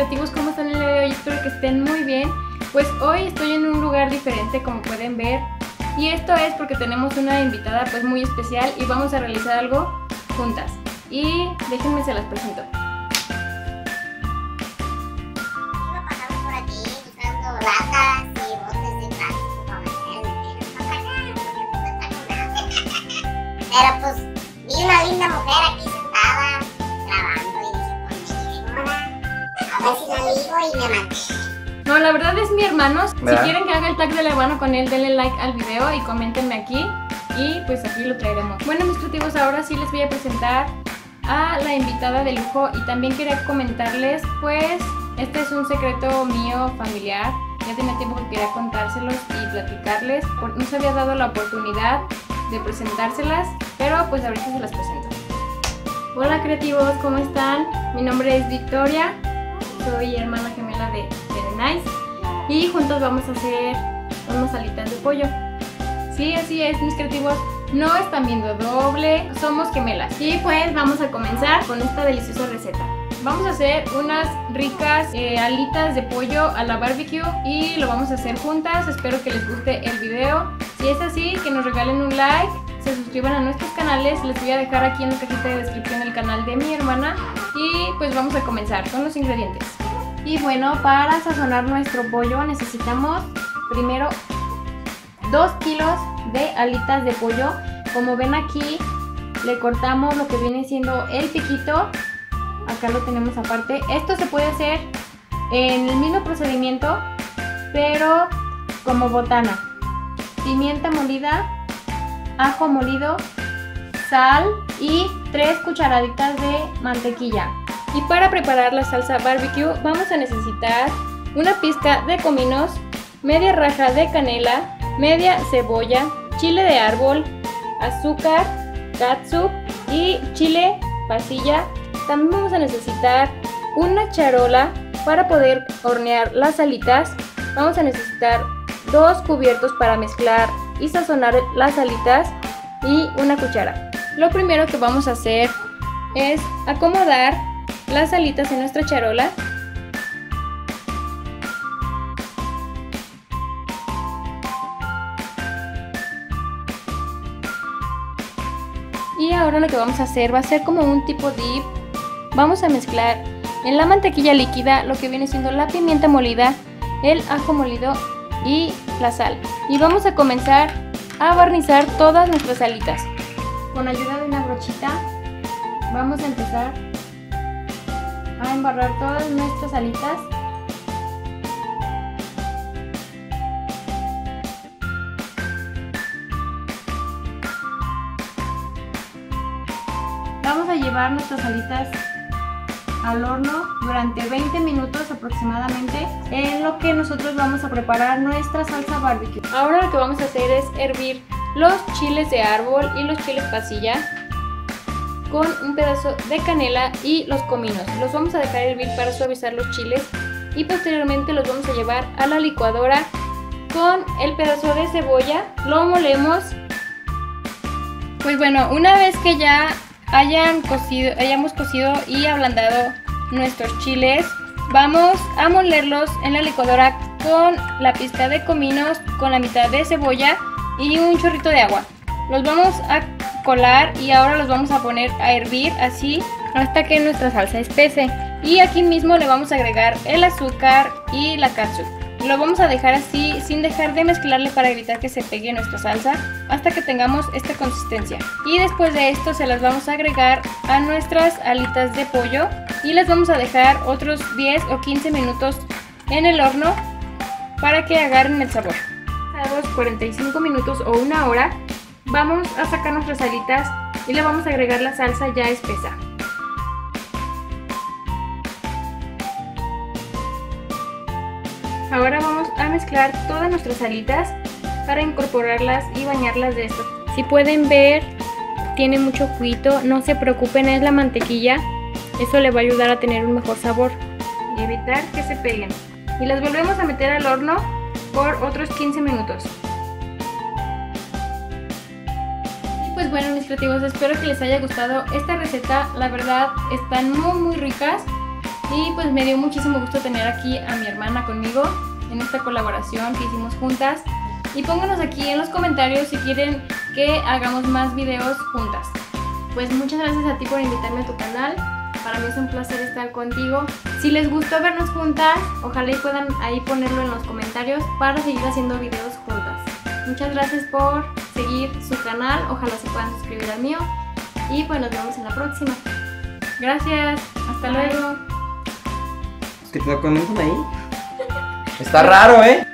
creativos, ¿cómo están el día de hoy? Espero que estén muy bien. Pues hoy estoy en un lugar diferente, como pueden ver, y esto es porque tenemos una invitada pues muy especial y vamos a realizar algo juntas. Y déjenme se las presento. Pasamos por aquí buscando latas y botes de plástico para meter para acá, porque pero pues vi una linda mujer aquí sentada grabando y dije, pues a ver si la ligo y me maté. No, la verdad es mi hermano. ¿verdad? Si quieren que haga el tag del hermano con él, denle like al video y coméntenme aquí. Y pues aquí lo traeremos. Bueno, mis creativos, ahora sí les voy a presentar a la invitada de lujo. Y también quería comentarles, pues, este es un secreto mío familiar. Ya tenía tiempo que quería contárselos y platicarles. No se había dado la oportunidad de presentárselas, pero pues ahorita se las presento. Hola creativos, ¿cómo están? Mi nombre es Victoria. Soy hermana gemela de Nice y juntos vamos a hacer unas alitas de pollo. Sí, así es, mis creativos, no están viendo doble, somos gemelas. Y pues vamos a comenzar con esta deliciosa receta. Vamos a hacer unas ricas alitas de pollo a la barbecue y lo vamos a hacer juntas. Espero que les guste el video. Si es así, que nos regalen un like, se suscriban a nuestros canales. Les voy a dejar aquí en la cajita de descripción el canal de mi hermana. Y pues vamos a comenzar con los ingredientes. Y bueno, para sazonar nuestro pollo necesitamos primero 2 kilos de alitas de pollo. Como ven aquí, le cortamos lo que viene siendo el piquito. Acá lo tenemos aparte. Esto se puede hacer en el mismo procedimiento, pero como botana. Pimienta molida, ajo molido, sal y 3 cucharaditas de mantequilla. Y para preparar la salsa barbecue vamos a necesitar una pizca de cominos, media raja de canela, media cebolla, chile de árbol, azúcar, catsup y chile pasilla. También vamos a necesitar una charola para poder hornear las alitas. Vamos a necesitar 2 cubiertos para mezclar y sazonar las alitas y una cuchara. Lo primero que vamos a hacer es acomodar las alitas en nuestra charola. Y ahora lo que vamos a hacer va a ser como un tipo dip. Vamos a mezclar en la mantequilla líquida lo que viene siendo la pimienta molida, el ajo molido y la sal. Y vamos a comenzar a barnizar todas nuestras alitas. Con ayuda de una brochita vamos a empezar a embarrar todas nuestras alitas. Vamos a llevar nuestras alitas al horno durante 20 minutos aproximadamente, en lo que nosotros vamos a preparar nuestra salsa barbecue. Ahora lo que vamos a hacer es hervir los chiles de árbol y los chiles pasilla con un pedazo de canela y los cominos. Los vamos a dejar hervir para suavizar los chiles y posteriormente los vamos a llevar a la licuadora con el pedazo de cebolla. Lo molemos. Pues bueno, una vez que ya hayamos cocido y ablandado nuestros chiles, vamos a molerlos en la licuadora con la pizca de cominos, con la mitad de cebolla y un chorrito de agua. Los vamos a colar y ahora los vamos a poner a hervir así hasta que nuestra salsa espese. Y aquí mismo le vamos a agregar el azúcar y la catsup. Lo vamos a dejar así sin dejar de mezclarle para evitar que se pegue nuestra salsa hasta que tengamos esta consistencia. Y después de esto se las vamos a agregar a nuestras alitas de pollo y las vamos a dejar otros 10 o 15 minutos en el horno para que agarren el sabor. Pasados 45 minutos o una hora, vamos a sacar nuestras alitas y le vamos a agregar la salsa ya espesa. Ahora vamos a mezclar todas nuestras alitas para incorporarlas y bañarlas de esto. Si pueden ver, tiene mucho juguito, no se preocupen, es la mantequilla. Eso le va a ayudar a tener un mejor sabor y evitar que se peguen. Y las volvemos a meter al horno por otros 15 minutos. Y pues bueno, mis creativos, espero que les haya gustado esta receta. La verdad, están muy ricas. Y pues me dio muchísimo gusto tener aquí a mi hermana conmigo en esta colaboración que hicimos juntas. Y pónganos aquí en los comentarios si quieren que hagamos más videos juntas. Pues muchas gracias a ti por invitarme a tu canal. Para mí es un placer estar contigo. Si les gustó vernos juntas, ojalá y puedan ahí ponerlo en los comentarios para seguir haciendo videos juntas. Muchas gracias por seguir su canal. Ojalá se puedan suscribir al mío. Y pues nos vemos en la próxima. Gracias. Hasta luego. ¿Qué te comentan ahí? Está raro, ¿eh?